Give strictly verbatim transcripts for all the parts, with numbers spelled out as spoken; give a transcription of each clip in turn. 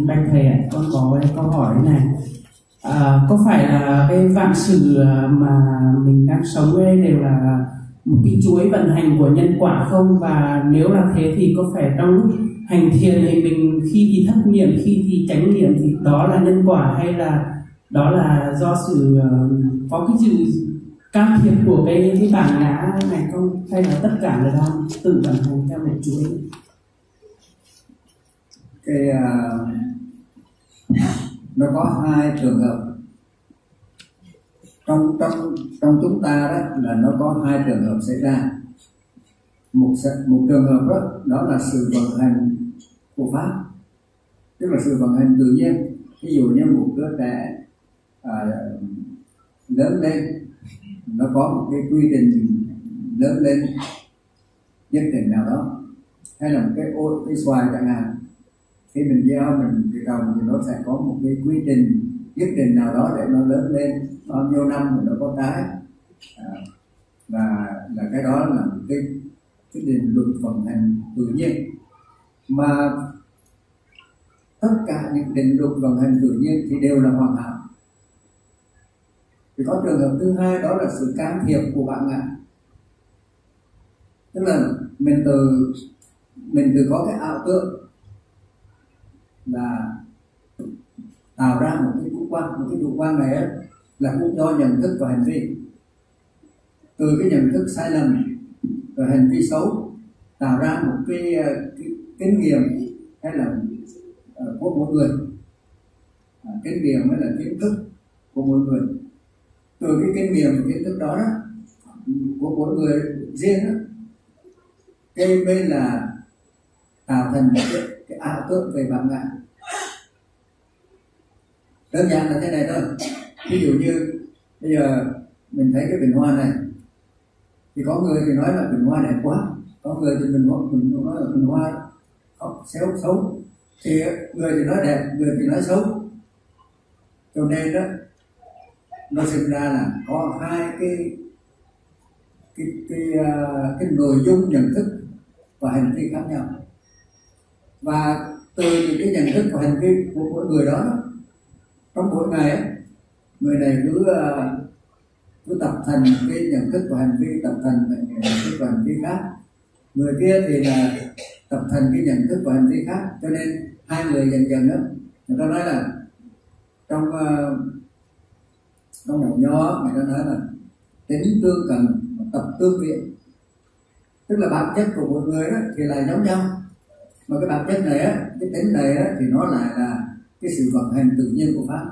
bạch thầy ạ, con có cái câu hỏi này. À, có phải là cái vạn sự mà mình đang sống ấy đều là một cái chuỗi vận hành của nhân quả không? Và nếu là thế thì có phải trong lúc hành thiền thì mình khi thì thất niệm, khi thì chánh niệm thì đó là nhân quả, hay là đó là do sự có cái sự can thiệp của cái cái bản ngã này không, hay là tất cả là đang tự vận hành theo một chuỗi? Cái uh, nó có hai trường hợp trong trong trong chúng ta, đó là nó có hai trường hợp xảy ra. Một một trường hợp đó đó là sự vận hành của pháp, tức là sự vận hành tự nhiên. Ví dụ như một đứa trẻ à, lớn lên, nó có một cái quy trình lớn lên nhất định nào đó, hay là một cái ô cái xoài chẳng hạn, khi mình gieo mình trồng thì nó sẽ có một cái quy trình nhất định nào đó để nó lớn lên bao nhiêu năm thì nó có trái, à, và là cái đó là một cái cái định luật vận hành tự nhiên. Mà tất cả những định luật vận hành tự nhiên thì đều là hoàn hảo. Thì có trường hợp thứ hai, đó là sự can thiệp của bản ngã, tức là mình từ mình từ có cái ảo tưởng là tạo ra một cái chủ quan. Một cái chủ quan này ấy, là cũng do nhận thức và hành vi. Từ cái nhận thức sai lầm và hành vi xấu tạo ra một cái, cái kinh nghiệm hay là uh, của mỗi người, à, kinh nghiệm hay là kiến thức của mỗi người. Từ cái kinh nghiệm và kiến thức đó, đó của mỗi người riêng đó, cái bên là tạo thành một cái, cái ảo tưởng về bản ngã. Đơn giản là thế này thôi. Ví dụ như bây giờ mình thấy cái bình hoa này, thì có người thì nói là bình hoa đẹp quá, có người thì mình nói, mình nói là bình hoa xấu xấu, thì người thì nói đẹp, người thì nói xấu. Cho nên đó nó sinh ra là có hai cái cái cái cái, cái nội dung nhận thức và hành vi khác nhau. Và từ những cái nhận thức và hành vi của mỗi người đó, trong mỗi ngày ấy, người này cứ cứ tập thành cái nhận thức và hành vi, tập thành nhận thức và hành vi khác. Người kia thì là tập thành cái nhận thức và hành vi khác. Cho nên hai người dần dần đó, người ta nói là trong uh, trong đạo nho, người ta nói là tính tương cần, tập tương viện. Tức là bản chất của một người đó thì là giống nhau, mà cái bản chất này á, cái tính này á, thì nó lại là cái sự vận hành tự nhiên của pháp.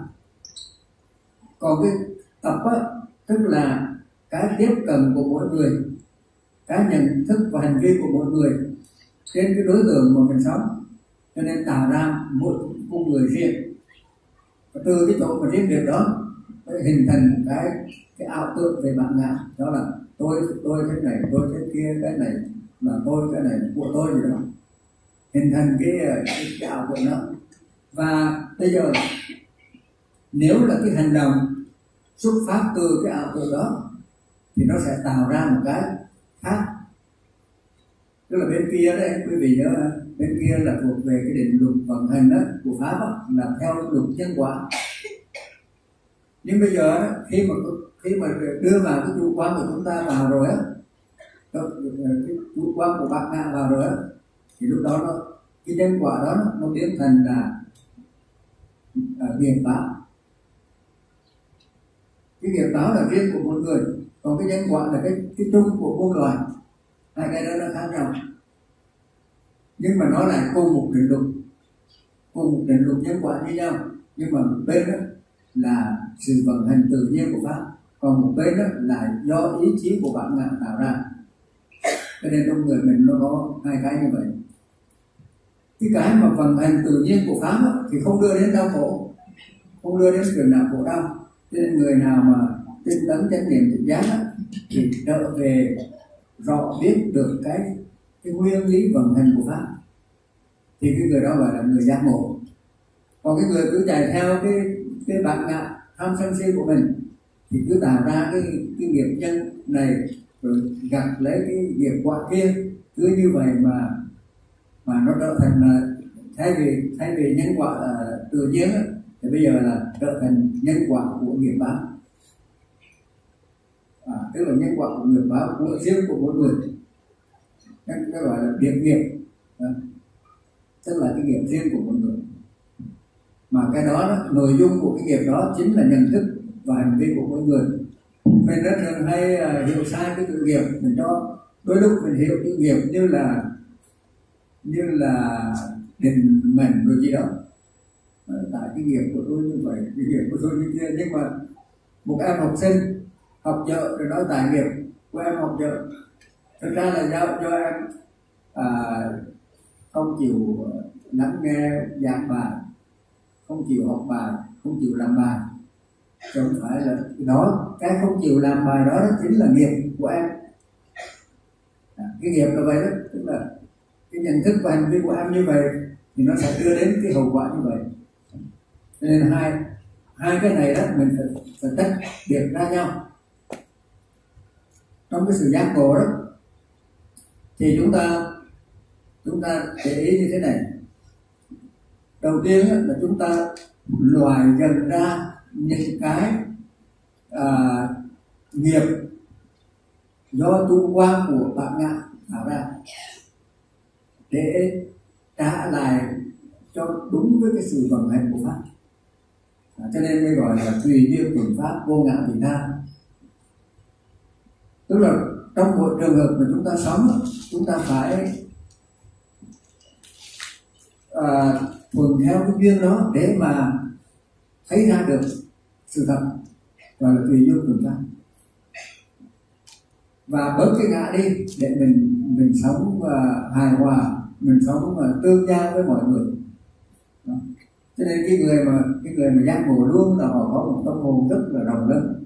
Còn cái tập á, tức là cái tiếp cận của mỗi người, cái nhận thức và hành vi của mỗi người trên cái đối tượng mà mình sống, cho nên tạo ra một con người riêng. Và từ cái chỗ mà riêng biệt đó mới hình thành cái cái ảo tưởng về bản ngã, đó là tôi tôi thế này, tôi thế kia, cái này là tôi, cái này của tôi gì đó, hình thành cái cái, cái ảo tưởng đó. Và bây giờ nếu là cái hành động xuất phát từ cái ảo tưởng đó thì nó sẽ tạo ra một cái khác. Tức là bên kia đấy, quý vị nhớ, bên kia là thuộc về cái định luật vận hành đó của pháp đó, là theo luật nhân quả. Nhưng bây giờ khi mà khi mà đưa vào cái chủ quan của chúng ta vào rồi á, cái chủ quan của bạn ngã vào rồi á, thì lúc đó nó cái nhân quả đó nó, nó biến thành là nghiệp báo. Cái nghiệp báo là riêng của một người, còn cái nhân quả là cái cái chung của muôn loài. Hai cái đó nó khác nhau, nhưng mà nó lại cùng một định luật, cùng một định luật nhân quả như nhau. Nhưng mà một bên đó là sự vận hành tự nhiên của pháp, còn một bên đó là do ý chí của bản ngã tạo ra. Cho nên trong người mình nó có hai cái như vậy. Cái cái mà vận hành tự nhiên của pháp đó, thì không đưa đến đau khổ, không đưa đến phiền não khổ đau. Cho nên người nào mà tinh tấn chánh niệm tỉnh giác đó, thì trở về rõ biết được cái cái nguyên lý vận hành của pháp, thì cái người đó gọi là người giác ngộ. Còn cái người cứ chạy theo cái cái bản ngã tham sân si của mình thì cứ tạo ra cái cái nghiệp nhân này rồi gặt lấy cái nghiệp quả kia, cứ như vậy mà mà nó trở thành là thay vì thay vì nhân quả là tự nhiên á, thì bây giờ là trở thành nhân quả của nghiệp báo. À, tức là nhân quả của nghiệp báo của riêng của mỗi người, cái gọi là biệt nghiệp, đó. Tức là cái nghiệp riêng của mỗi người. Mà cái đó, đó nội dung của cái nghiệp đó chính là nhận thức và hành vi của mỗi người. Mình rất thường hay uh, hiểu sai cái tự nghiệp. Mình cho đôi lúc mình hiểu tự nghiệp như là như là định mệnh rồi gì đó. Tại cái nghiệp của tôi như vậy, cái nghiệp của tôi như kia. Nhưng mà một em học sinh học vợ rồi nói tại nghiệp của em học vợ, thực ra là do, do em à, không chịu lắng nghe giảng bài, không chịu học bài, không chịu làm bài. Chứ không phải là đó, cái không chịu làm bài đó, đó chính là nghiệp của em. À, cái nghiệp là vậy đó, tức là cái nhận thức và hành vi của em như vậy thì nó sẽ đưa đến cái hậu quả như vậy. Cho nên hai hai cái này đó mình phải, phải tách biệt ra nhau. Trong cái sự giác ngộ đó thì chúng ta chúng ta để ý như thế này. Đầu tiên là chúng ta loại dần ra những cái à, nghiệp do tu quan của bạn ngạ tạo ra để trả lại cho đúng với cái sự vận hành của pháp. À, cho nên mới gọi là tùy duyên tuần pháp vô ngã vị tha. Tức là trong mỗi trường hợp mà chúng ta sống, chúng ta phải à, thuận theo cái duyên đó để mà thấy ra được sự thật, gọi là tùy duyên tuần pháp. Và bớt cái ngã đi để mình mình sống uh, hài hòa, mình sống uh, tương giao với mọi người. Đó. Cho nên cái người mà cái người mà giác ngộ luôn là họ có một tâm hồn rất là rộng lớn.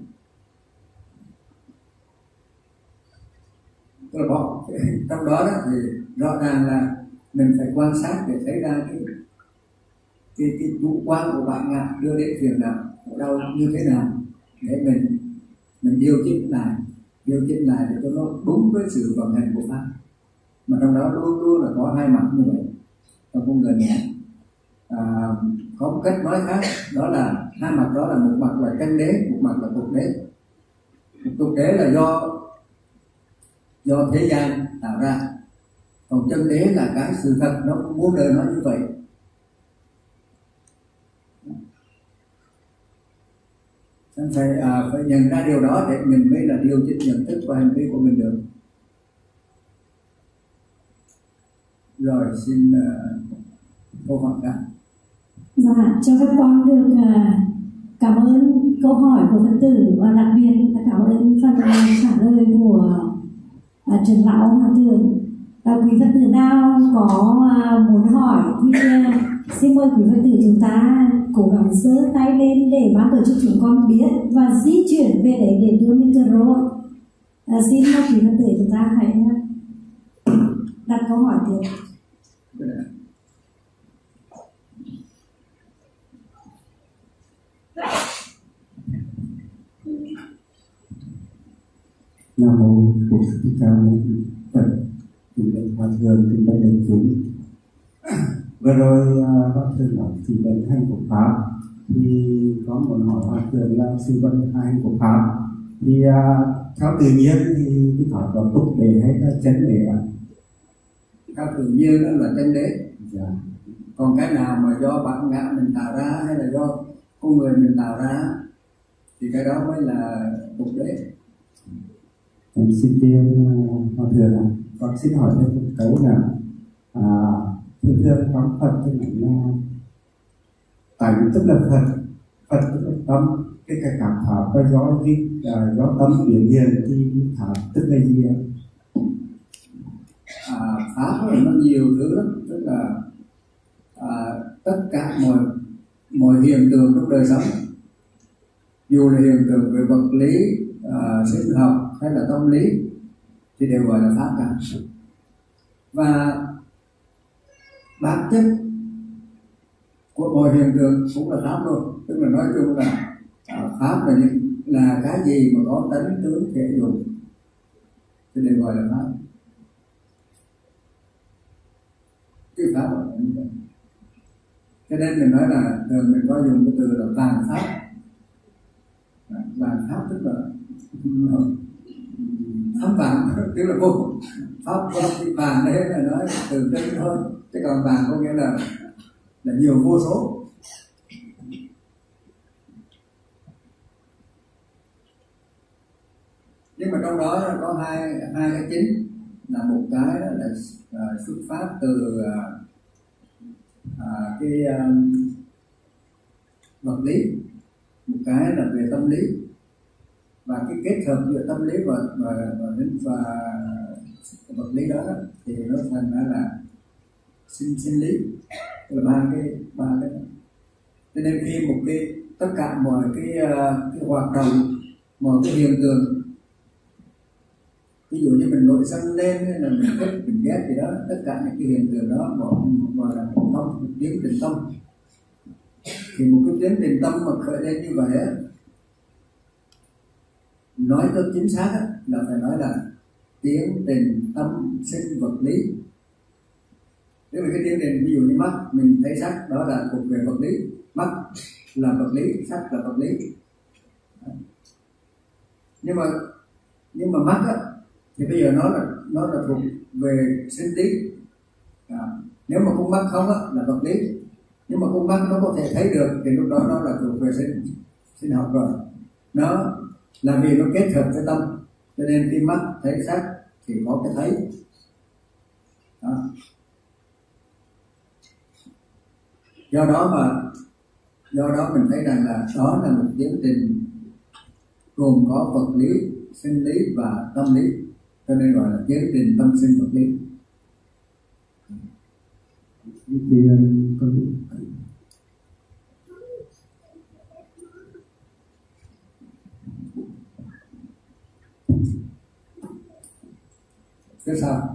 Tôi bỏ trong đó, đó thì rõ ràng là mình phải quan sát để thấy ra cái cái cái chủ quan của bạn ngạ đưa đến phiền não ở đâu như thế nào để mình mình điều chỉnh lại điều chỉnh lại để cho nó đúng với sự vận hành của pháp. Mà trong đó luôn luôn là có hai mặt như vậy trong con người này. À, có một cách nói khác, đó là hai mặt đó là một mặt là chân đế, một mặt là tục đế. Tục đế là do do thế gian tạo ra, còn chân đế là cái sự thật nó muốn đời nó như vậy. Nên phải à, phải nhận ra điều đó để mình mới là điều chỉnh nhận thức và hành vi của mình được. Rồi xin uh, câu hỏi cả. Dạ, cho các con được uh, cảm ơn câu hỏi của Phật tử và đặc biệt là cảm ơn phần trả lời của uh, trưởng lão Hòa Thượng. Và quý Phật tử nào có uh, muốn hỏi thì uh, xin mời quý Phật tử chúng ta cố gắng giơ tay lên để ban tổ chức chúng con biết và di chuyển về đấy để đưa micro. Uh, xin mời quý Phật tử chúng ta hãy uh, đặt câu hỏi tiếp. Nam mô Bổn Sư Thích Ca Mâu Ni Phật. Kính bạch Hòa Thượng, kính bạch đại chúng. Vừa rồi Hòa Thượng nói sự vận hành của pháp, thì có muốn hỏi Hòa Thượng là sự vận hành của pháp thì theo tự nhiên thì cái pháp là tục đế hay là chân đế ạ? Theo tự nhiên đó là chân đế. Dạ. Còn cái nào mà do bản ngã mình tạo ra hay là do con người mình tạo ra thì cái đó mới là tục đế. Em xin tiên Hòa Thượng ạ, con xin hỏi thêm một câu là à, thường thường trong Phật thì nói là tánh tức là Phật, Phật tức là tâm, cái cái cảm pháp và do cái uh, do tâm biểu hiện thì pháp tức là gì ạ? À, pháp là nó nhiều thứ lắm, tức là à, tất cả mọi mọi hiện tượng trong đời sống, dù là hiện tượng về vật lý, à, sinh học hay là tâm lý thì đều gọi là pháp cả. Và bản chất của mọi hiện tượng cũng là pháp luôn, tức là nói chung là à, pháp là những là cái gì mà có tánh tướng thể dụng thì đều gọi là pháp. Cái pháp là như vậy. Cho nên mình nói là thường mình có dùng cái từ là vàng pháp. Vàng pháp tức là thấm vàng, tức là vô pháp vô thị vàng đấy, là nói từ đây thôi, chứ còn vàng có nghĩa là là nhiều vô số. Nhưng mà trong đó có hai hai cái chính, là một cái là, là xuất phát từ à, cái um, vật lý, một cái là về tâm lý, và cái kết hợp giữa tâm lý và và và, và vật lý đó, đó thì nó thành ra là sinh sinh lý, tức là ba cái ba cái đó. Cho nên khi một cái tất cả mọi cái cái hoạt động, mọi cái hiện tượng, ví dụ như mình nổi sân lên hay là mình thích mình ghét gì đó, tất cả những cái hiện tượng đó gọi là một tâm, một tiến trình tâm. Thì một cái tiến trình tâm mà khởi lên như vậy á, nói cho chính xác á, là phải nói là tiến trình tâm sinh vật lý. Nếu mà cái tiến trình ví dụ như mắt mình thấy sắc, đó là thuộc về vật lý, mắt là vật lý, sắc là vật lý. Nhưng mà nhưng mà mắt á thì bây giờ nó là nó là thuộc về sinh lý. À, nếu mà con mắt không á là vật lý, nhưng mà con mắt nó có thể thấy được thì lúc đó nó là thuộc về sinh sinh học rồi. Nó là vì nó kết hợp với tâm, cho nên khi mắt thấy sắc thì có cái thấy. Đó. Do đó mà do đó mình thấy rằng là đó là một tiến trình gồm có vật lý, sinh lý và tâm lý, cho nên gọi là tiến trình tâm sinh vật lý. Thì con Thế sao?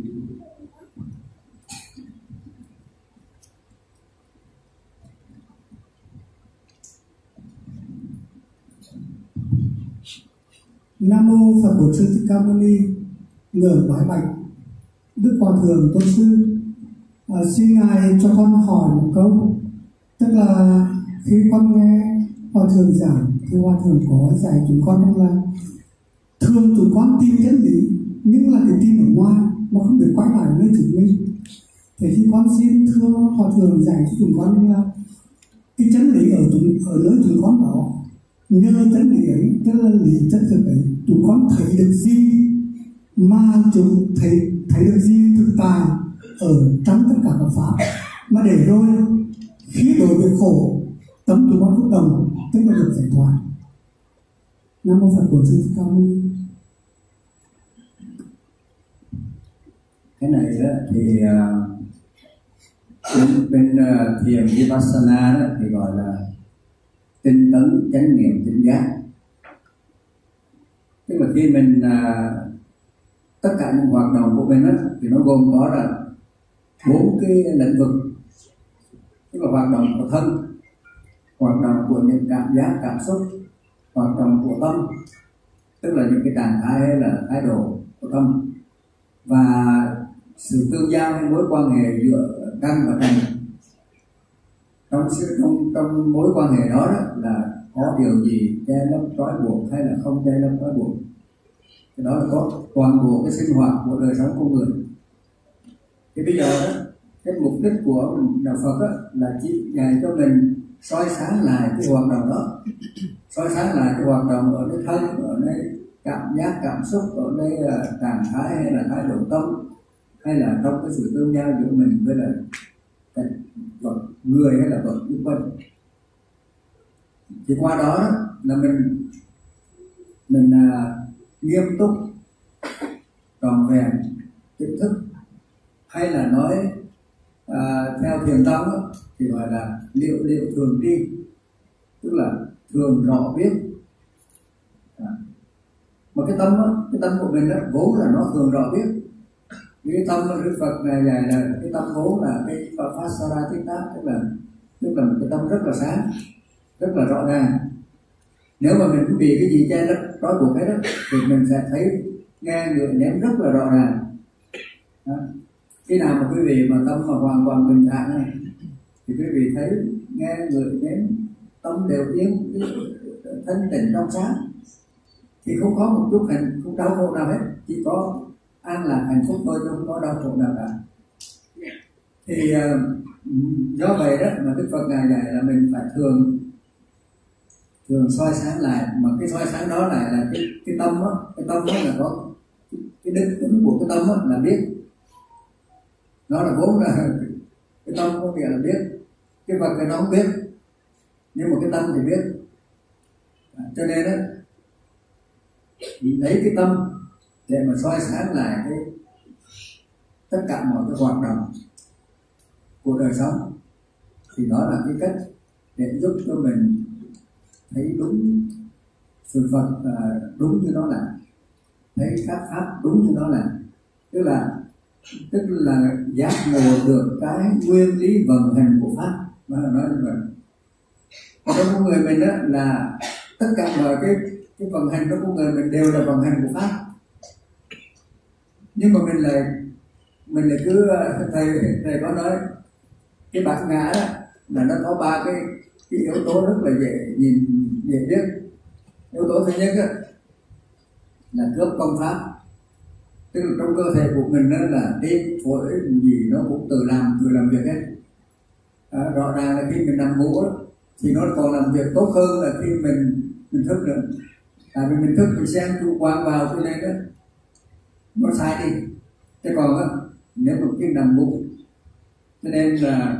Nam mô Phật Bổn Sư Thích Ca Mâu Ni. Ngưỡng bái bạch Đức Hòa Thượng Tôn Sư, à, xin ngài cho con hỏi một câu. Tức là khi con nghe Hòa Thượng giảng thì Hòa Thượng có dạy chúng con rằng là thường chúng con tìm chân lý nhưng là để tìm ở ngoài mà không được quay lại nơi chúng mình. Thế thì con xin thưa Hòa Thượng dạy cho chúng con rằng là cái chân lý ở chúng, ở nơi chúng con đó, nhờ chân lý ấy, tức là lý chân thực ấy, chúng con thấy được gì mà chúng thấy thấy được gì thực tại ở trong tất cả các pháp, mà để rồi khi đối với khổ tâm chúng con bất đồng, tức là được giải thoát. Nam mô Phật Bổn Sư Thích Ca Mâu Ni. Cái này đó thì uh, bên uh, thiền Vipassana đó thì gọi là tinh tấn chánh niệm tỉnh giác. Tức là khi mình uh, tất cả những hoạt động của mình đó, thì nó gồm có là bốn cái lĩnh vực, tức là hoạt động của thân, hoạt động của những cảm giác cảm xúc, hoạt động của tâm, tức là những cái trạng thái hay là thái độ của tâm, và sự tương giao hay mối quan hệ giữa căn và trần. Trong, trong, trong mối quan hệ đó, đó là có điều gì che lấp trói buộc hay là không che lấp trói buộc. Cái đó là có toàn bộ cái sinh hoạt của đời sống con người. Thì bây giờ đó, cái mục đích của đạo Phật đó, là chỉ dạy cho mình soi sáng lại cái hoạt động đó, soi sáng lại cái hoạt động ở nơi thân, ở nơi cảm giác cảm xúc, ở nơi uh, trạng thái hay là thái độ tâm, hay là trong cái sự tương giao giữa mình với là cái vật người hay là vật xung quanh. Thì qua đó là mình mình uh, nghiêm túc trọn vẹn kiến thức, hay là nói à, theo thiền tông đó, thì gọi là liệu liệu thường tri, tức là thường rõ biết. À. Mà cái tâm đó, cái tâm của mình đó vốn là nó thường rõ biết. Cái tâm của Đức Phật này dạy là cái tâm vốn là cái Pasarathita, tức là tức là một cái tâm rất là sáng, rất là rõ ràng. Nếu mà mình cũng bị cái gì che lấp trói buộc hết đó, thì mình sẽ thấy nghe người ném rất là rõ ràng. Đó. Khi nào mà quý vị mà tâm mà hoàn toàn bình thản này, thì quý vị thấy nghe người đến tâm đều yên, thân tình trong sáng, thì không có một chút hạnh không đau khổ nào hết, chỉ có an lạc hạnh phúc thôi, không có đau khổ nào cả. Thì uh, do vậy đó mà Đức Phật ngài dạy là mình phải thường thường soi sáng lại, mà cái soi sáng đó lại là cái cái tâm đó, cái tâm đó là có cái đức tính của cái tâm đó là biết, nó là vốn là cái tâm có nghĩa là biết, cái vật cái nó không biết, nhưng mà cái tâm thì biết. À, cho nên đó lấy cái tâm để mà soi sáng lại cái tất cả mọi cái hoạt động của đời sống, thì đó là cái cách để giúp cho mình thấy đúng sự vật uh, đúng như nó là, thấy các pháp đúng như nó là, tức là tức là giác ngộ được cái nguyên lý vận hành của pháp. Nó là nói như vậy. Còn trong con người mình đó là tất cả mọi cái cái vận hành trong con người mình đều là vận hành của pháp, nhưng mà mình lại mình lại cứ thầy thầy có nói cái bản ngã đó là nó có ba cái cái yếu tố rất là dễ nhìn dễ biết. Yếu tố thứ nhất đó, là cướp công pháp, tức là trong cơ thể của mình đó là tim phổi gì nó cũng tự làm tự làm việc hết. À, rõ ràng là khi mình nằm ngủ đó, thì nó còn làm việc tốt hơn là khi mình mình thức nữa. Tại vì mình thức mình xem chủ quan vào cho nên đó nó sai đi. Thế còn đó, nếu mà khi nằm ngủ, cho nên là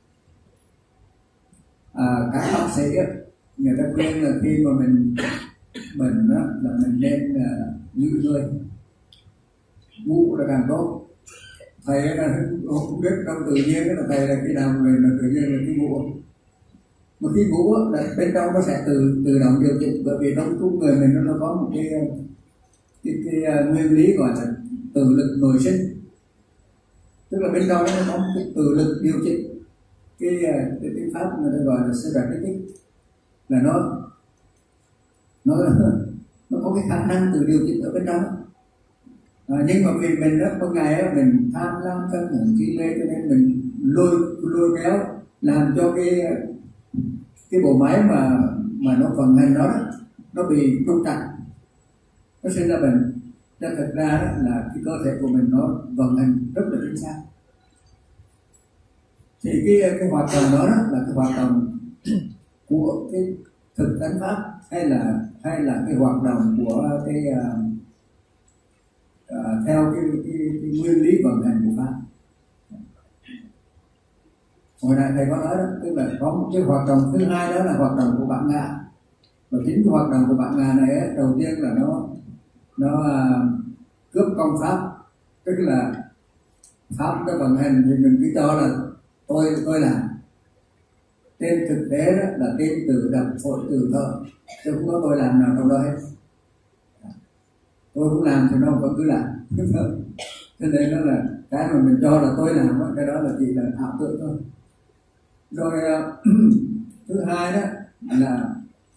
à, các bác sĩ đó, người ta khuyên là khi mà mình mình đó, là mình nên uh, giữ người ngủ là càng tốt. Thầy là không biết trong tự nhiên là thầy là khi nào người là tự nhiên là khi ngủ, mà khi ngủ là bên trong nó sẽ tự tự động điều chỉnh, bởi vì trong con người mình nó có một cái cái, cái, cái uh, nguyên lý gọi là tự lực nội sinh, tức là bên trong nó có một cái tự lực điều chỉnh. Cái cái tiếng pháp người ta gọi là sympathetic, là nó nó nó có cái khả năng tự điều chỉnh ở bên trong. À, nhưng mà vì mình đó một ngày đó, mình tham lam sân hận si mê, cho nên mình lôi lôi kéo làm cho cái cái bộ máy mà mà nó vận hành đó, đó nó bị trục trặc, nó sinh ra bệnh. Cho thật ra đó là cái cơ thể của mình nó vận hành rất là chính xác. Thì cái cái hoạt động đó, đó là cái hoạt động của cái thực tánh pháp, hay là hay là cái hoạt động của cái uh, uh, theo cái, cái, cái nguyên lý vận hành của pháp. Hồi nãy thầy có nói đó, tức là có một cái hoạt động thứ hai, đó là hoạt động của bản ngã. Và chính cái hoạt động của bản ngã này ấy, đầu tiên là nó nó uh, cướp công pháp, tức là pháp nó vận hành thì mình cứ cho là tôi tôi làm. Trên thực tế đó là tim tự đập phổi tự thở, chứ không có tôi làm nào trong đó hết. Tôi cũng làm thì nó vẫn cứ làm. Cho nên đó là cái mà mình cho là tôi làm đó, cái đó là chỉ là ảo tưởng thôi. Rồi thứ hai đó là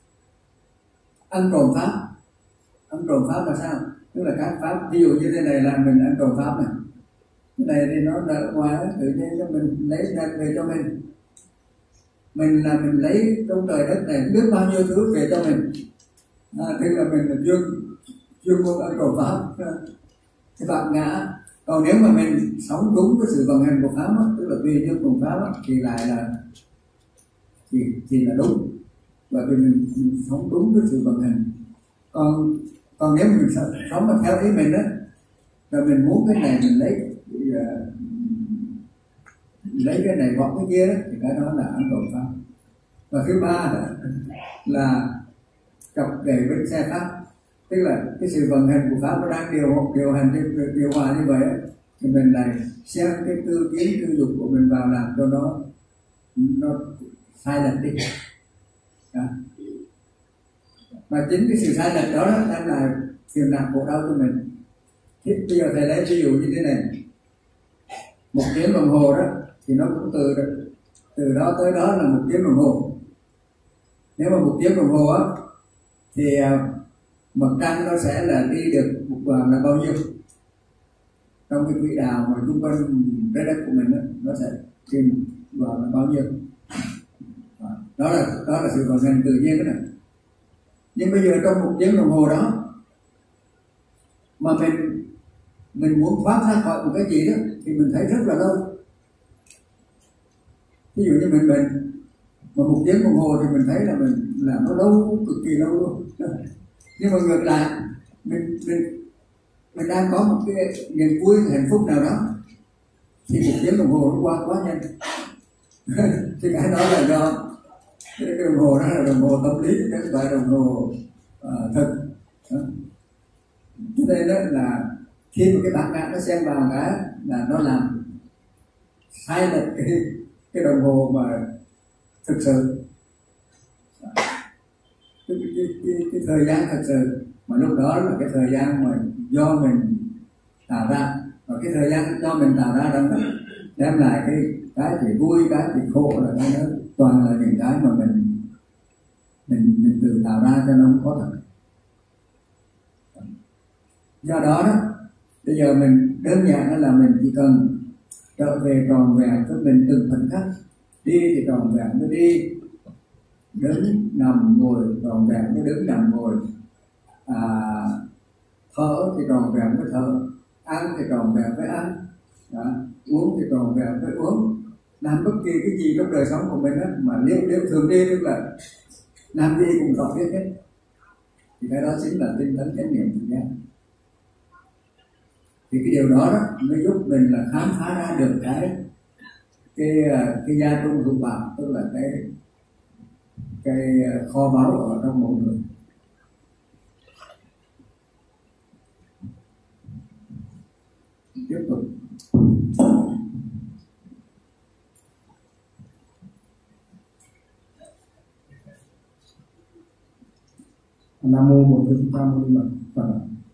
ăn trộm pháp. Ăn trộm pháp là sao? Tức là các pháp, ví dụ như thế này là mình ăn trộm pháp này, cái này thì nó đỡ ngoài, tự nhiên cho mình lấy đem về cho mình. Mình là mình lấy trong trời đất này biết bao nhiêu thứ về cho mình. À, tức là mình là chuyên chuyên môn ăn trộm pháp, cái bản ngã. Còn nếu mà mình sống đúng với sự vận hành của pháp đó, tức là tùy theo cùng pháp đó, thì lại là thì, thì là đúng, bởi vì mình, mình sống đúng với sự vận hành. Còn còn nếu mình sống mà theo ý mình đó, rồi mình muốn cái này mình lấy thì, uh, lấy cái này hoặc cái kia đó, thì cái đó là ăn trộm pháp. Và thứ ba đó là cặp kè với xe pháp, tức là cái sự vận hành của pháp nó đang điều điều hành điều, điều hòa như vậy đó, thì mình lại xem cái tư kiến tư dục của mình vào làm cho nó nó sai lệch đi. Đó. Mà chính cái sự sai lệch đó đem lại phiền não khổ đau cho mình. Thì bây giờ thầy lấy ví dụ như thế này, một tiếng đồng hồ đó thì nó cũng từ từ đó tới đó là một tiếng đồng hồ. Nếu mà một tiếng đồng hồ á thì mặt trăng nó sẽ là đi được một vòng là bao nhiêu trong cái quỹ đạo mà xung quanh trái đất của mình đó, nó sẽ tìm vào là bao nhiêu. đó là đó là sự vận hành tự nhiên đó này. Nhưng bây giờ trong một tiếng đồng hồ đó mà mình mình muốn thoát ra khỏi một cái gì đó thì mình thấy rất là lâu. Ví dụ như mình bệnh mà một tiếng đồng hồ thì mình thấy là mình làm nó lâu, cực kỳ lâu luôn. Nhưng mà ngược lại mình mình mình đang có một cái niềm vui hạnh phúc nào đó thì một tiếng đồng hồ nó qua quá nhanh. Thì cái đó là do cái đồng hồ đó là đồng hồ tâm lý, cái không phải đồng hồ uh, thực. Cho nên đó là khi mà cái bản ngã nó xen vào cái là nó làm sai lệch cái cái đồng hồ mà thực sự, cái, cái, cái, cái thời gian thật sự, mà lúc đó là cái thời gian mà do mình tạo ra, và cái thời gian do mình tạo ra đó đem lại cái cái thì vui, cái thì khổ, là cái đó toàn là những cái mà mình mình mình tự tạo ra cho nó không có thật. Do đó đó bây giờ mình đơn giản là mình chỉ cần trở về tròn vẹn với mình từng phần khắc. Đi thì tròn vẹn với đi, đứng nằm ngồi tròn vẹn với đứng nằm ngồi, à, thở thì tròn vẹn với thở, ăn thì tròn vẹn với ăn, đó, uống thì tròn vẹn với uống. Làm bất kỳ cái gì trong đời sống của mình đó, mà nếu nếu thường đi tức là làm gì cũng rõ biết hết, thì cái đó chính là tinh tấn chánh niệm thực giác. Thì cái điều đó, đó mới giúp mình là khám phá ra được cái cái cái gia trung dụng bạc, tức là cái cái kho báu ở trong một người. Tiếp tục. Nam mô Bổn Sư Thích Ca Mâu Ni Phật.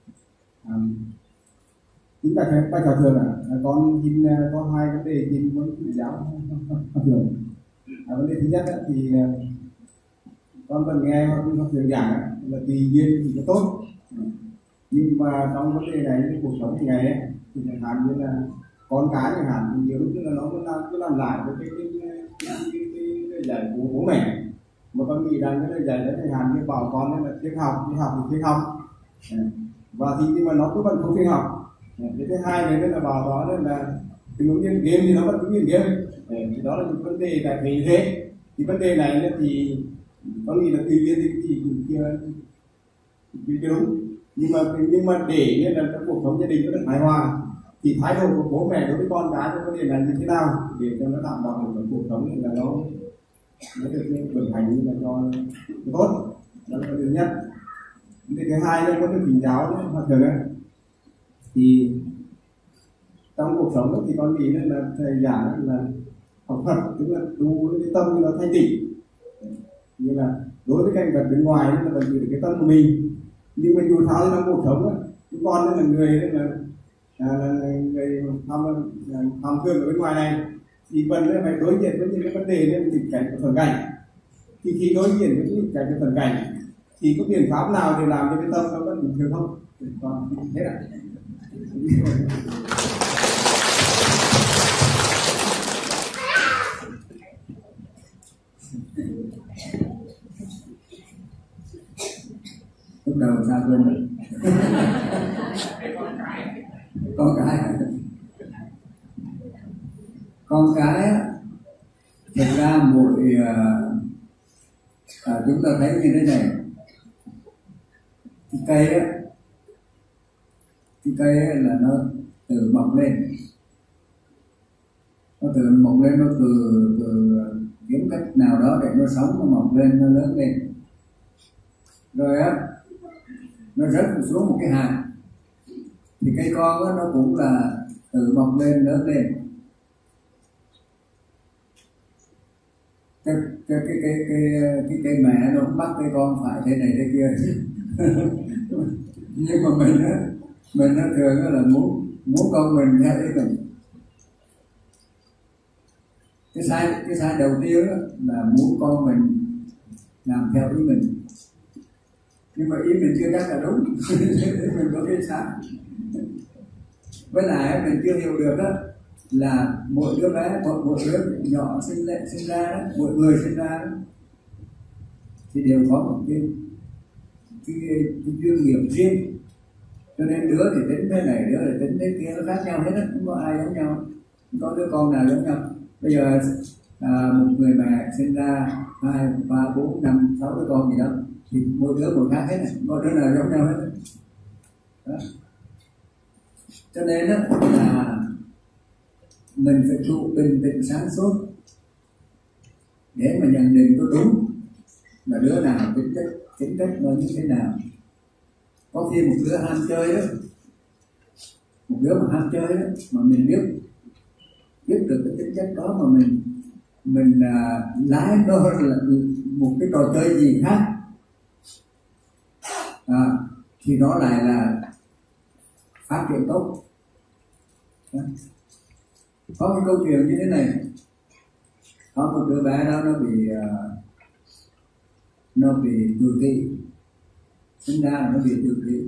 Chúng ta thấy vai trò thường là con xin có hai vấn đề xin với thầy giáo thường. À, vấn đề thứ nhất thì con vẫn nghe học thường giảng là tùy duyên thì có tốt, nhưng mà trong vấn đề này cái cuộc sống hàng ngày ấy, thì chẳng hạn như là con cái chẳng hạn thì nhiều lúc là nó cứ làm, cứ làm lại với cái cái cái, cái, cái, cái dạy của bố mẹ, mà con nghĩ rằng cái lời dạy đấy chẳng hạn như bảo con là thiết học, đi học thì thiết học, và thì nhưng mà nó cứ vẫn không thiết học. Cái thứ hai này là bảo đó là tình huống nghiên game thì nó vẫn cứ nghiên game, thì đó là những vấn đề tại vì thế. Thì vấn đề này thì có nghĩ là tùy duyên thì chỉ chưa chưa đúng, nhưng mà nhưng mà để nên là trong cuộc sống gia đình nó được hài hòa thì thái độ của bố mẹ đối với con cái trong vấn đề này như thế nào để cho nó đảm bảo được cuộc sống là nó nó được vận hành như là cho tốt. Đó là thứ nhất. Vấn đề thứ hai là vấn đề thỉnh giáo hoặc thường ấy, thì trong cuộc sống thì con nghĩ là thầy giảng là học Phật, tức là tu với cái tâm nó thanh tịnh, như là đối với cảnh vật bên ngoài là vẫn giữ được cái tâm của mình, nhưng mà dù sao trong cuộc sống ấy, chúng con là người là, là, là người tham tham thương ở bên ngoài này thì vẫn phải đối diện với những cái vấn đề liên tình cảnh của thuần cảnh. Thì khi đối diện với những cảnh của thuần cảnh thì có biện pháp nào để làm cho cái tâm nó vẫn bình thường không? Con thế ạ. Lúc đầu sao quên rồi. Con cái con cái thực ra mỗi à, chúng ta thấy như thế này, cái cây á, cái cây á là nó tự mọc lên, nó tự mọc lên, nó từ từ kiếm cách nào đó để nó sống, nó mọc lên, nó lớn lên, rồi á nó rớt xuống một cái hạt, thì cây con á nó cũng là tự mọc lên, lớn lên. Cái cái cái cái cái cái cây mẹ nó bắt cây con phải thế này thế kia. Nhưng mà mình á mình nó thường là muốn muốn con mình theo ý mình. Cái sai cái sai đầu tiên đó là muốn con mình làm theo ý mình, nhưng mà ý mình chưa chắc là đúng. Mình có cái sai, với lại mình chưa hiểu được đó là mỗi đứa bé, mỗi, mỗi đứa nhỏ sinh lên sinh ra đó, mỗi người sinh ra đó, thì đều có một cái cái, cái duyên nghiệp riêng, cho nên đứa thì tính thế này, đứa thì tính thế kia, nó khác nhau hết á, không có ai giống nhau, không có đứa con nào giống nhau. Bây giờ à, một người mẹ sinh ra hai ba bốn năm sáu đứa con gì đó thì mỗi đứa một khác hết, không có đứa nào giống nhau hết đó. Cho nên đó là mình phải trụ bình tĩnh sáng suốt để mà nhận định có đúng là đứa nào tính cách tính cách nó như thế nào. Có khi một đứa ham chơi đó, một đứa mà ham chơi đó mà mình biết biết được cái tính cách đó mà mình mình à, lái nó là một cái trò chơi gì khác à, thì nó lại là phát triển tốt. Đó. Có cái câu chuyện như thế này, có một đứa bé đó nó bị uh, nó bị tự kỷ, sinh ra là nó bị tự kỷ.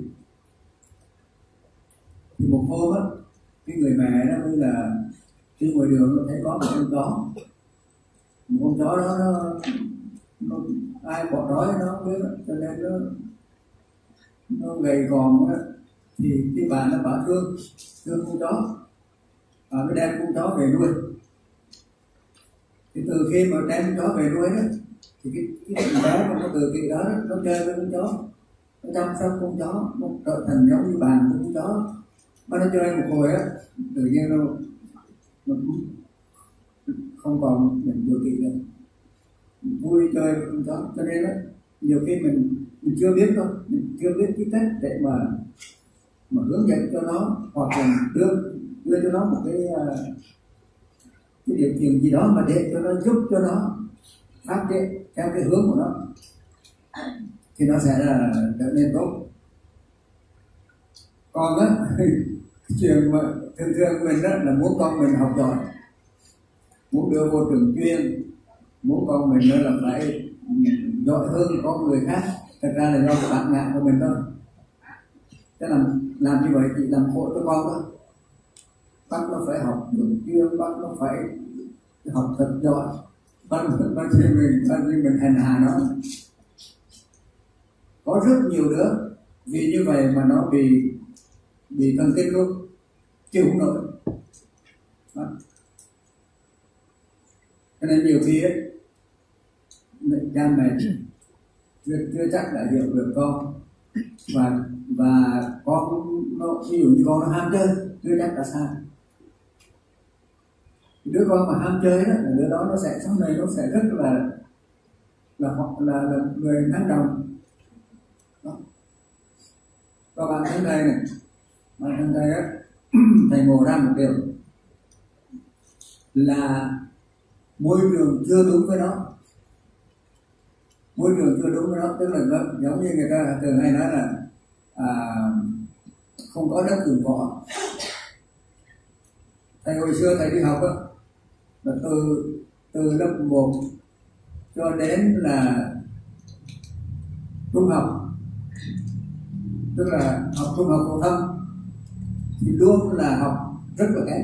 Thì một hôm á, cái người mẹ đó mới là đi ngoài đường nó thấy có một con chó, một con chó đó nó, nó ai bỏ đói nó biết, cho nên nó nó gầy gòm á, thì cái bà nó bảo thương thương con chó và mới đem con chó về nuôi. Thì từ khi mà đem con chó về nuôi đó thì cái cái bé mà nó từ kỳ đó nó chơi với con chó, nó chăm sóc con chó, nó trở thành giống như bạn của con chó. Mà nó chơi một hồi á, tự nhiên nó, nó không còn mình tự kỷ nữa, vui chơi với con chó. Cho nên đó nhiều khi mình mình chưa biết thôi, mình chưa biết cái cách để mà mà hướng dẫn cho nó, hoặc là đưa đưa cho nó một cái cái điều kiện gì đó mà để cho nó giúp cho nó phát triển theo cái hướng của nó thì nó sẽ là trở nên tốt. Còn á chuyện mà thường thường mình đó là muốn con mình học giỏi, muốn đưa vô trường chuyên, muốn con mình đó là phải giỏi hơn con người khác, thật ra là do cái bản ngã của mình thôi. Thế là làm như vậy thì làm khổ cho con đó, bắt nó phải học trường chuyên, bắt nó phải học thật giỏi, bắt bắt như mình bắt như mình hành hạ nó. Có rất nhiều đứa vì như vậy mà nó bị bị thần kinh luôn, chịu không nổi. Đó. Cho nên nhiều khi ấy, cha mẹ chưa, chưa chắc đã hiểu được con, và và con nó ví dụ như con nó ham chơi chưa chắc là sai. Đứa con mà ham chơi đó, đứa đó nó sẽ sau này nó sẽ rất là là hoặc là, là người năng động. Đó. Các bạn thấy đây này, bạn thấy đây á, thầy ngộ ra một điều là môi trường chưa đúng với nó, môi trường chưa đúng với nó, tức là nó, giống như người ta thường hay nói là à, không có đất dụng võ. Thầy hồi xưa thầy đi học á, là từ từ lớp một cho đến là trung học, tức là học trung học phổ thông thì luôn là học rất là kém.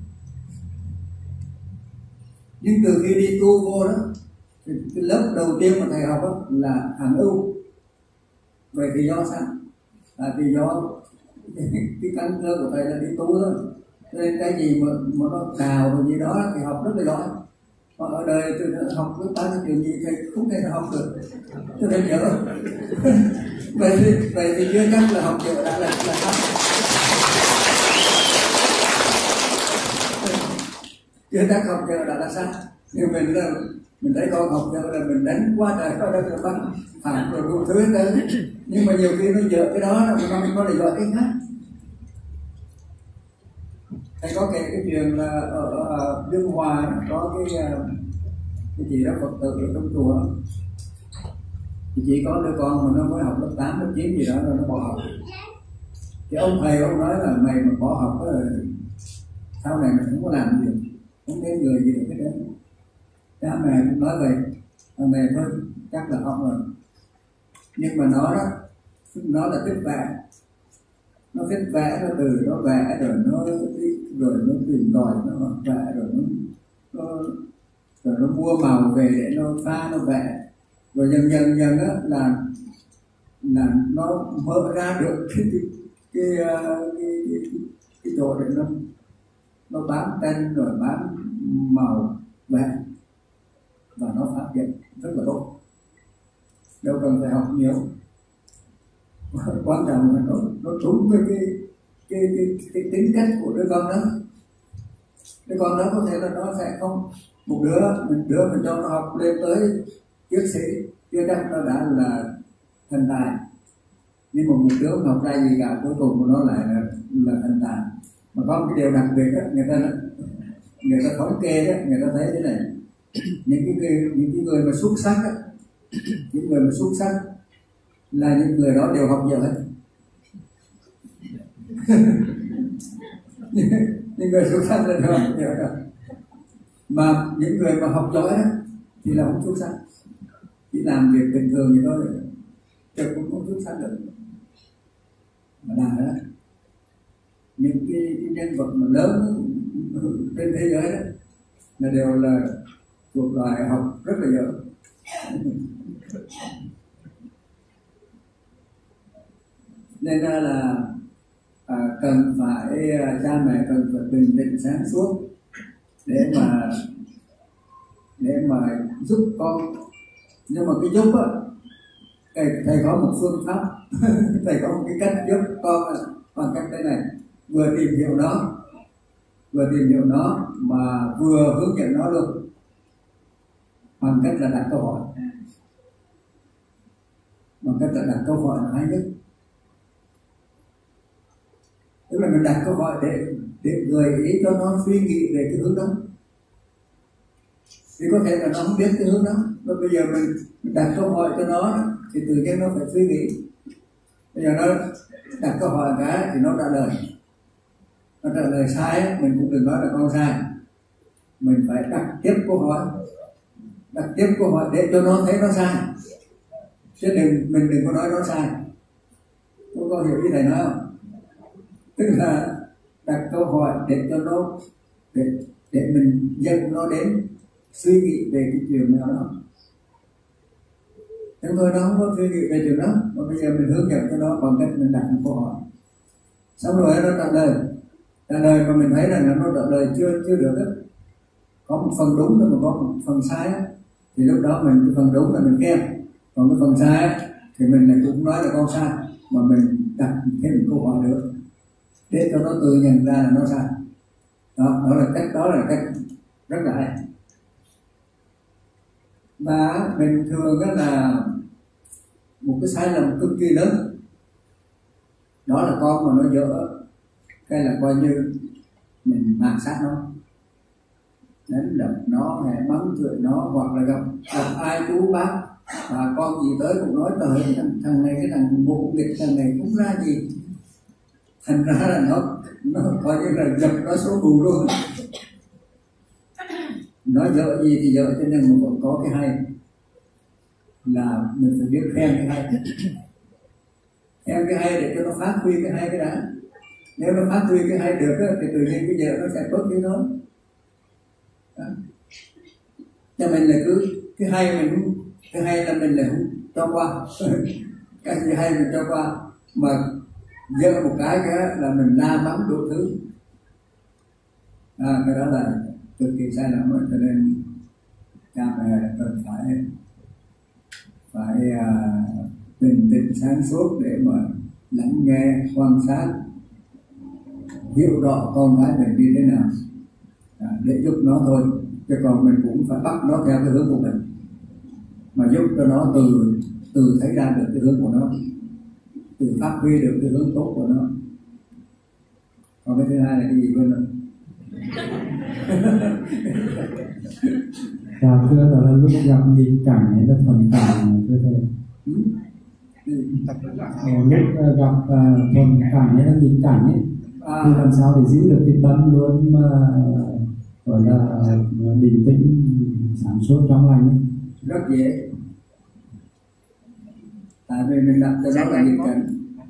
Nhưng từ khi đi tu vô đó thì cái lớp đầu tiên mà thầy học đó là hàm ưu. Vậy thì do sao? Là vì do cái, cái căn cơ của thầy là đi tu đó, nên cái gì mà, mà nó đào rồi gì đó thì học rất là giỏi. Còn ở đời tôi học với ta cái chuyện gì thầy không thể học được, cho nên nhớ. vậy thì vậy thì chưa chắc là học dở đã là là học. Chưa chắc học dở đã là sao? Nhưng mình là mình thấy con học dở là mình đánh quá trời, có đâu là bắt phản rồi đủ thứ tới. Nhưng mà nhiều khi nó dở cái đó là nó không có để gọi cái khác. Thầy có kể cái chuyện là ở, ở Dương Hòa có cái cái gì đó Phật tử ở trong chùa, thì chỉ có đứa con mà nó mới học lớp tám, lớp chín gì đó rồi nó bỏ học. Thì ông thầy ông nói là mày mà bỏ học đó là sau này mày không có làm gì, không đến người gì được cái đấy. Cha mẹ cũng nói vậy, mẹ thôi chắc là học rồi. Nhưng mà nó đó, nó là thích vẽ, nó thích vẽ nó từ nó vẽ rồi nó rồi nó tìm tòi nó vẽ rồi nó, nó rồi nó mua màu về để nó pha nó vẽ. rồi dần dần dần đó là là nó mở ra được cái cái cái, cái, cái, cái chỗ để nó nó bám tên rồi bám màu vẽ và nó phát triển rất là tốt, đâu cần phải học nhiều. Quan trọng là nó nó trúng với cái cái, cái cái tính cách của đứa con đó. Đứa con đó có thể là nó sẽ không, một đứa mình đứa mình cho nó học lên tới tiến sĩ chưa chắc nó đã là thành tài, nhưng mà một đứa không học ra gì cả cuối cùng của nó lại là, là thành tài. Mà có một cái điều đặc biệt đó, người ta người ta thống kê đó, người ta thấy thế này, những cái người những cái người mà xuất sắc đó, những người mà xuất sắc là những người đó đều học giỏi hết. Những người xuất sắc là đều học giỏi hết. Mà những người mà học giỏi đó thì là không xuất sắc, chỉ làm việc bình thường như đó chứ cũng không xuất sắc được. Mà làm đó những cái, cái nhân vật mà lớn trên thế giới đó là đều là thuộc loại học rất là giỏi. Nên ra là à, cần phải cha mẹ cần phải bình tĩnh sáng suốt để mà để mà giúp con. Nhưng mà cái giúp á, thầy, thầy có một phương pháp thầy có một cái cách giúp con bằng cách thế này: vừa tìm hiểu nó vừa tìm hiểu nó mà vừa hướng dẫn nó luôn, bằng cách là đặt câu hỏi. Bằng cách là đặt câu hỏi là hay nhất. Tức là mình đặt câu hỏi để để gợi ý cho nó suy nghĩ về cái hướng đó. Thì có thể là nó không biết cái hướng đó, mà bây giờ mình, mình đặt câu hỏi cho nó thì tự nhiên nó phải suy nghĩ. Bây giờ nó đặt câu hỏi cái thì nó trả lời, nó trả lời sai mình cũng đừng nói là con sai, mình phải đặt tiếp câu hỏi, đặt tiếp câu hỏi để cho nó thấy nó sai, chứ đừng mình đừng có nói nó sai. Có có hiểu ý này nói không? Tức là đặt câu hỏi để cho nó để để mình dẫn nó đến suy nghĩ về cái chuyện nào đó. Thế thôi nó không có suy nghĩ về chuyện đó, mà bây giờ mình hướng dẫn cho nó bằng cách mình đặt một câu hỏi, xong rồi nó trả lời trả lời mà mình thấy rằng là nó trả lời chưa chưa được đó. Có một phần đúng mà có một phần sai đó. Thì lúc đó mình cái phần đúng là mình khen, còn cái phần sai đó, thì mình lại cũng nói là con sai, mà mình đặt thêm một câu hỏi nữa để cho nó tự nhận ra là nó sai. Đó, đó là cách đó là cách rất là hay. Và bình thường đó là một cái sai lầm cực kỳ lớn, đó là con mà nó dở cái là coi như mình mạt sát nó, đánh đập nó hay mắng chửi nó, hoặc là gặp gặp ai chú bác và con gì tới cũng nói trời thằng, thằng này cái thằng bộ nghịch thằng này cũng ra gì, thành ra là nó nó coi như là dập nó số bù luôn. Nói dở gì thì dở, cho nên mình còn có cái hay là mình phải biết khen cái hay, khen cái hay để cho nó phát huy cái hay cái đã. Nếu nó phát huy cái hay được đó, thì tự nhiên cái giờ nó sẽ tốt với nó. Đó. Cho mình là cứ cái hay mình cái hay là mình lại không cho qua cái gì hay mình cho qua, mà dở một cái cái là mình la mắng đủ thứ. À, cái đó là cực kỳ sai lầm đó. Cho nên cha mẹ cần phải phải uh, bình tĩnh sáng suốt để mà lắng nghe, quan sát, hiểu rõ con cái mình đi thế nào, à, để giúp nó thôi. Chứ còn mình cũng phải bắt nó theo cái hướng của mình, mà giúp cho nó từ từ thấy ra được cái hướng của nó, từ phát huy được cái hướng tốt của nó. Còn cái thứ hai là cái gì quên rồi? Và thưa đó là lúc gặp nghịch cảnh ấy là thuần cảnh thưa thầy. Lúc gặp thuần cảnh ấy là nghịch cảnh ấy, thì làm sao để giữ được cái tâm luôn mà gọi là bình tĩnh, sáng suốt, trong lành ấy? Rất dễ, tại vì mình đặt cho nó là nghịch cảnh,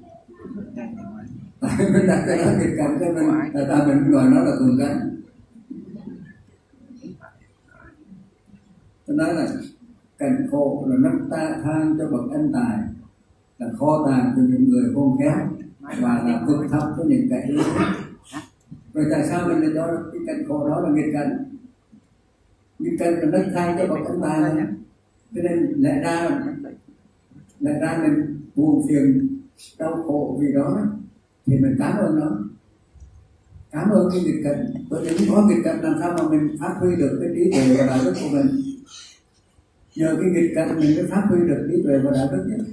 tại vì mình đặt cho nó nghịch cảnh cho mình, tại ta mình gọi nó là thuần cảnh. Tôi nói là cảnh khổ là nấc ta thang cho bậc anh tài, là kho tàng cho những người khôn khéo, và là vực thẳm cho những kẻ yếu. Rồi tại sao mình lại cho cái cảnh khổ đó là nghịch cảnh? Nghịch cảnh là nấc thang cho bậc anh tài, cho nên lẽ ra lẽ ra mình buồn phiền đau khổ vì đó thì mình cảm ơn nó, cảm ơn cái nghịch cảnh. Bởi vì có nghịch cảnh làm sao mà mình phát huy được cái trí tuệ và đạo đức của mình. Nhờ cái nghịch cảnh mình mới phát huy được trí tuệ và đạo đức nhất.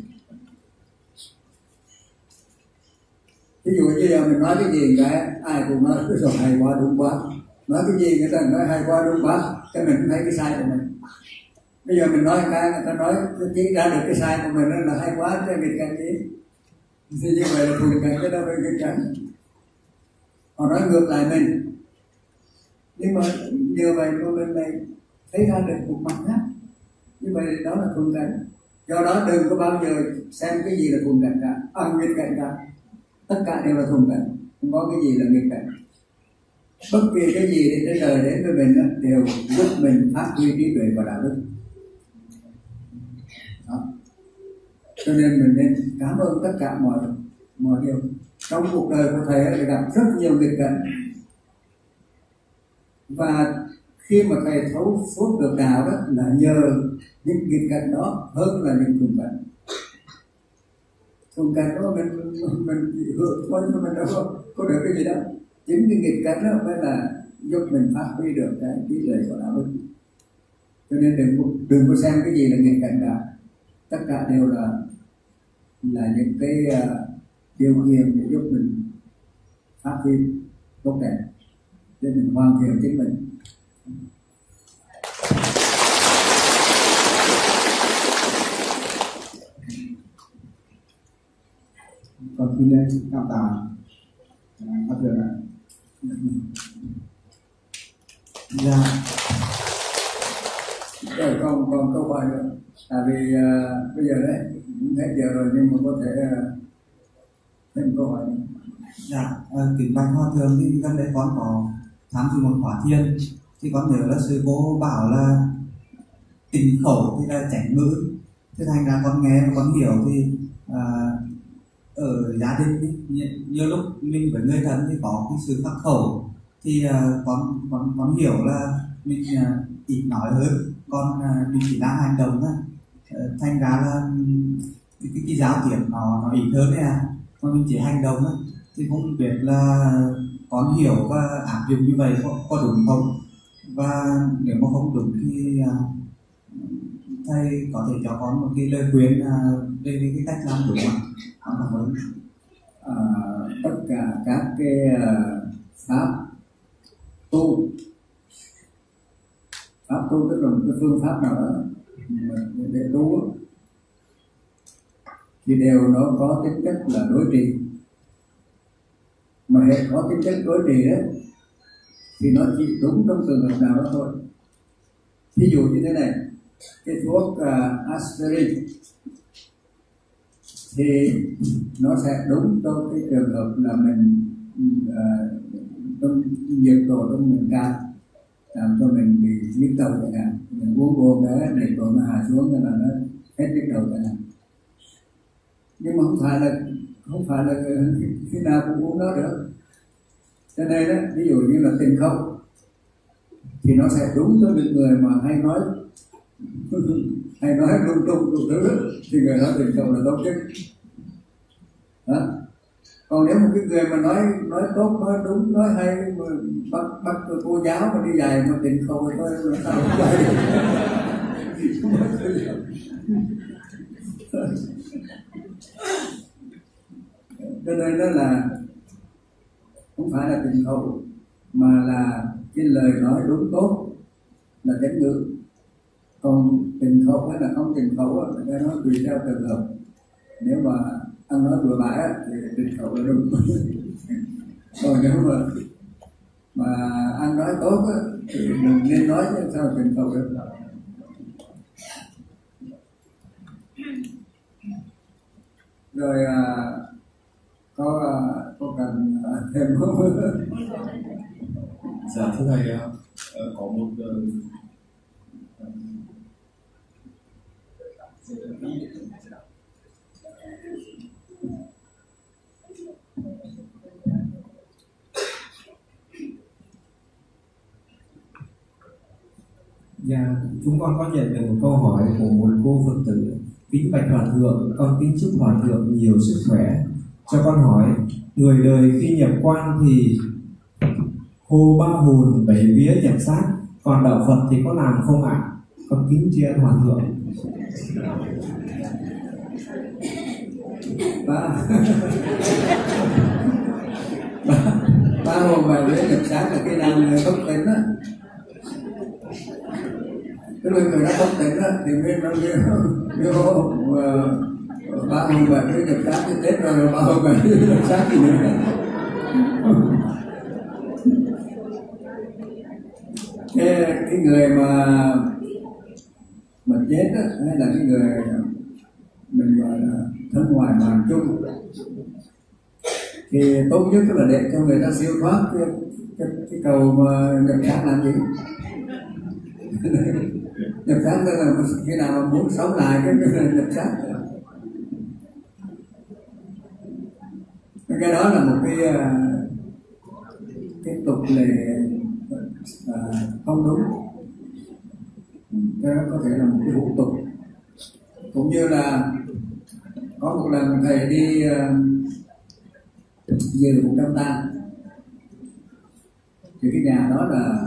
Ví dụ như giờ mình nói cái gì cái ai cũng nói cái rồi hay quá đúng quá, nói cái gì người ta nói hay quá đúng quá, cái mình thấy cái sai của mình. Bây giờ mình nói cái người ta nói chỉ ra được cái sai của mình là hay quá, cái nghịch cảnh gì thì như vậy là thuận cảnh, cái đó là nghịch cảnh. Họ nói ngược lại mình, nhưng mà như vậy của mình này thấy ra được một mặt khác, như vậy đó là thuận cảnh. Do đó đừng có bao giờ xem cái gì là thuận cảnh cả, à, nghịch cảnh cả, tất cả đều là thuận cảnh, không có cái gì là nghịch cảnh. Bất kỳ cái gì trên đời đến với mình đó, đều giúp mình phát huy trí tuệ và đạo đức. Đó. Cho nên mình nên cảm ơn tất cả mọi mọi điều. Trong cuộc đời của thầy thầy gặp rất nhiều nghịch cảnh, và khi mà thầy thấu suốt được đạo đó là nhờ những nghịch cảnh đó hơn là những thuận cảnh. Thuận cảnh đó mình mình, mình chỉ hưởng thôi, nhưng mà mình đâu có, có được cái gì đâu. Chính cái nghịch cảnh đó mới là giúp mình phát huy được cái trí tuệ của đạo đức. Cho nên đừng đừng có xem cái gì là nghịch cảnh cả, tất cả đều là là những cái uh, điều kiện để giúp mình phát huy tốt đẹp, để mình hoàn thiện chính mình. Còn khi lên cảm tạ phát biểu ạ. Dạ. Rồi còn còn câu hỏi nữa. Tại vì uh, bây giờ đấy hết giờ rồi, nhưng mà có thể uh, thêm câu hỏi nữa. Dạ, uh, kính bạch hòa thượng, thì gần đây con có tham dự một khóa thiền, thì con nhớ là sư cô bảo là tình khẩu thì là chánh ngữ, thế thành ra con nghe và con hiểu thì uh, ở gia đình nhiều, nhiều lúc mình với người thân thì có cái sự khắc khẩu, thì uh, con con con hiểu là mình uh, ít nói hơn, còn uh, mình chỉ đang hành động thôi. Uh, thành ra là cái, cái, cái giao tiếp nó nó ít hơn đấy à, còn mình chỉ hành động thôi. Thì không biết là con hiểu và áp dụng như vậy có, có đúng không, và nếu mà không đúng thì uh, thầy có thể cho con một cái lời khuyên uh, về cái cách làm đúng không? Con cảm ơn. À, tất cả các cái uh, pháp tu pháp tu tức là một cái phương pháp nào đó để, để tu thì đều nó có tính chất là đối trị, mà hệ có tính chất đối trị đấy thì nó chỉ đúng trong trường hợp nào đó thôi. Ví dụ như thế này, cái thuốc uh, aspirin thì nó sẽ đúng trong cái trường hợp là mình uh, trong nhiệt độ trong mình cao, làm cho mình bị nhức đầu chẳng hạn, mình uống vô cái nhiệt độ nó hạ xuống nên là nó hết nhức đầu chẳng hạn. Nhưng mà không phải là không phải là khi nào cũng uống nó được. Cho nên đó, ví dụ như là tình khẩu thì nó sẽ đúng cho những người mà hay nói hay nói lung tung đủ thứ thì người đó tình khẩu là tốt nhất. Đó. Còn nếu một cái người mà nói nói tốt, nói đúng, nói hay, mà bắt bắt cô giáo mà đi dạy mà tình khẩu thì thôi làm sao không vậy. Cho nên đó là không phải là tình khẩu, mà là cái lời nói đúng tốt là chánh ngữ. Còn tình khẩu hay là không tình khẩu là cái nói tùy theo trường hợp. Nếu mà ăn nói bừa bãi thì tình khẩu là đúng. Còn nếu mà mà ăn nói tốt thì mình nên nói chứ sao tình khẩu được. Rồi à, có có cần thêm không? Dạ thưa thầy, có một Dạ, chúng con có nhận được một câu hỏi của một cô Phật tử: kính bạch Hòa thượng, con kính chúc Hòa thượng nhiều sức khỏe. Cho con hỏi, người đời khi nhập quan thì hô ba hồn bảy vía nhập xác, còn đạo Phật thì có làm không ạ? À? Con kính tri ân Hòa thượng. ba ba, ba hồn bảy vía nhập xác là khi nào người không tỉnh á, cái người người đã không tỉnh á thì mới nó mới hô ba hồn bảy vía nhập xác thì Tết rồi, ba hồn bảy vía nhập xác thì nữa. Cái, cái người mà mà chết á, hay là cái người mình gọi là thân ngoài màn chung, thì tốt nhất là để cho người ta siêu thoát cái, cái, cái cầu mà nhập xác làm gì. Nhập xác tức là khi nào mà muốn sống lại cái nhập xác. Cái đó là một cái cái tục lệ à, không đúng. Cái đó có thể là một cái hủ tục. Cũng như là có một lần thầy đi uh, về một trăm tang, thì cái nhà đó là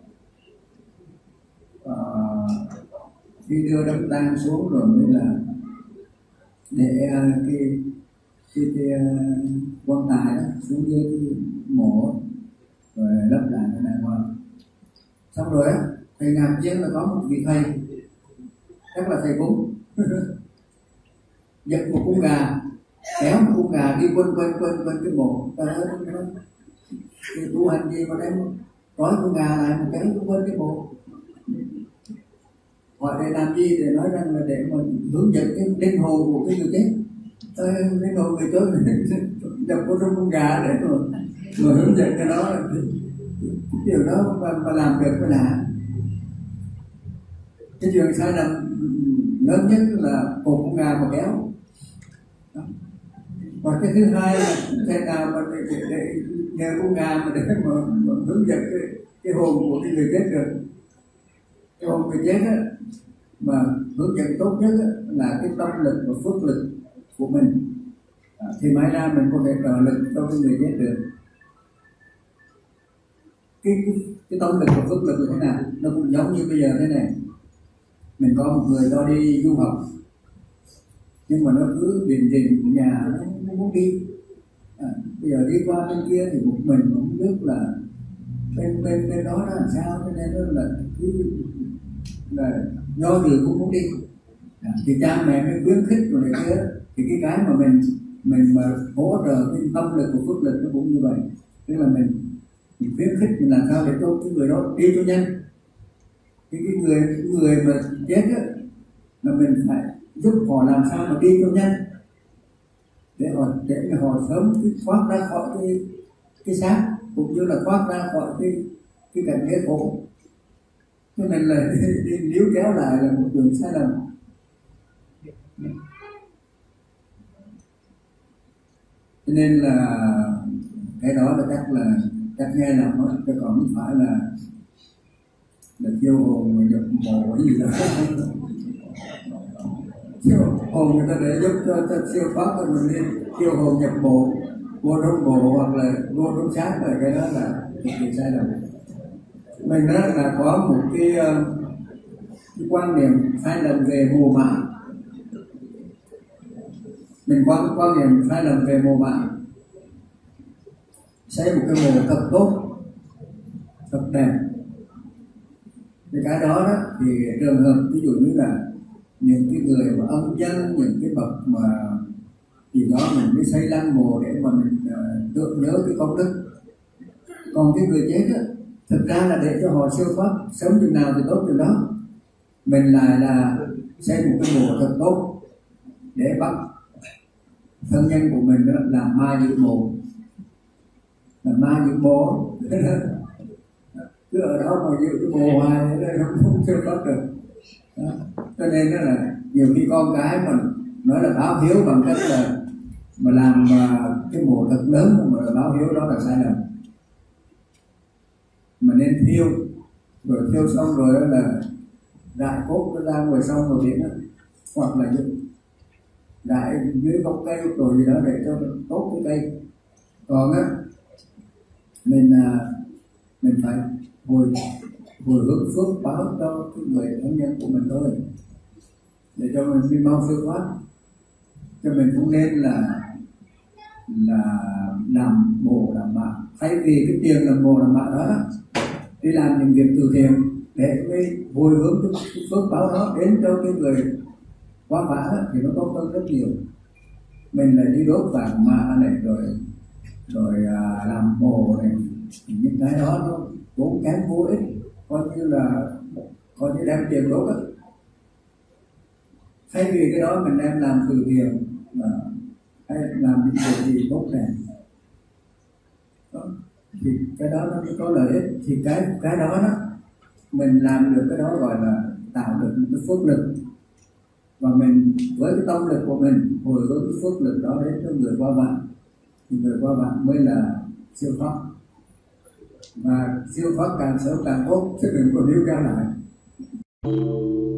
uh, khi đưa đám tang xuống rồi mới là để uh, cái cái, cái uh, quan tài đó xuống dưới cái mộ rồi lấp lại cái đàng hoàng. Xong rồi á, thầy ngạc nhiên là có một vị thầy, chắc là thầy cúng, giật một con gà, kéo một con gà đi quanh quanh quanh quanh cái mộ. Ta nói cái tu hành gì mà đem trói con gà lại một cái quanh cái mộ, hỏi để làm gì? Để nói rằng là để mà hướng dẫn cái linh hồn của cái người chết. Linh hồn người chết đập có trong con gà để mà, mà hướng dẫn cái đó. Cái điều đó mà, mà làm được mới lạ. Cái chuyện sai lầm lớn nhất là cột con gà mà kéo. Và cái thứ hai là thế nào mà để, để, để nhờ con gà mà để mà, mà hướng dẫn cái, cái hồn của cái người chết được. Cái hồn người chết á, mà hướng dẫn tốt nhất á, là cái tâm lực và phước lực của mình, à, thì mai ra mình có thể trợ lực cho cái người chết được. Cái, cái, cái tâm lực và phước lực là thế nào? Nó cũng giống như bây giờ thế này. Mình có một người đó đi du học, nhưng mà nó cứ điền điền nhà, nó không muốn đi. À, bây giờ đi qua bên kia thì một mình không biết là bên bên bên đó nó làm sao, cho nên nó là cứ là do dự cũng muốn đi. À, thì cha mẹ mới khuyến khích rồi này kia, thì cái cái mà mình mình mà hỗ trợ cái tâm lực của phước lực nó cũng như vậy. Tức là mình mình khuyến khích mình làm sao để cho cái người đó đi cho nhanh. Cái, cái người cái người mà chết á, là mình phải giúp họ làm sao mà đi cho nhanh, để họ để họ sớm thoát ra khỏi cái cái xác, cũng như là thoát ra khỏi cái cái cảnh ghế khổ. Cho nên là đi, đi, níu kéo lại là một đường sai lầm. Cho nên là cái đó là chắc là chắc nghe là nó chứ còn không phải là là chiêu hồn mà nhập mộ gì đó. Chiêu hồn người ta để giúp cho ta siêu thoát rồi mình đi chiêu hồn nhập mộ, vô trong mộ hoặc là vô trong xác, rồi cái đó là cực kỳ sai lầm. Mình đó là có một cái, cái quan niệm sai lầm về mồ mả. Mình có cái quan niệm sai lầm về mồ mả, xây một cái mộ thật tốt, thật đẹp. Thì cái đó đó thì trường hợp ví dụ như là những cái người mà ân nhân, những cái bậc mà thì đó mình mới xây lăng mộ để mà mình uh, tưởng nhớ cái công đức. Còn cái người chết á, thực ra là để cho họ siêu thoát sớm chừng nào thì tốt chừng đó. Mình lại là xây một cái mộ thật tốt để bắt thân nhân của mình đó làm ma giữ mộ, làm ma giữ mộ. Cứ ở đó mà giữ cái mồ hoài nó không chưa có được. Đó. Cho nên đó là nhiều khi con cái mình nói là báo hiếu bằng cách là mà làm mà cái mồ thật lớn mà báo hiếu đó là sai lầm. Mà nên thiêu, rồi thiêu xong rồi đó là rải cốt nó ra ngoài sông ngoài biển đó, hoặc là rải dưới gốc cây gốc đồi gì đó để cho tốt cái cây. Còn á mình à, mình phải hồi hồi hướng phước báo cho cái người thân nhân của mình thôi, để cho mình đi mau siêu thoát. Cho mình cũng nên là là làm mồ làm mạ, thay vì cái tiền làm mồ làm mạ đó đi làm những việc từ thiện để cái hồi hướng cái, cái phước báo đó đến cho cái người quá vã đó, thì nó tốt hơn rất nhiều. Mình lại đi đốt vàng mạ này rồi rồi à, làm mồ này, những cái đó nó tốn kém vô ích, coi như là coi như đem tiền đốt á. Thay vì cái đó mình đem làm từ thiện mà hay làm những việc gì tốt đẹp đó, thì cái đó nó có lợi ích. Thì cái cái đó đó mình làm được, cái đó gọi là tạo được một cái phước lực, và mình với cái tâm lực của mình hồi hướng cái phước lực đó đến cho người qua vạn, thì người qua vạn mới là siêu thoát. Và siêu thoát càng sớm càng tốt, chứ đừng có níu kéo lại.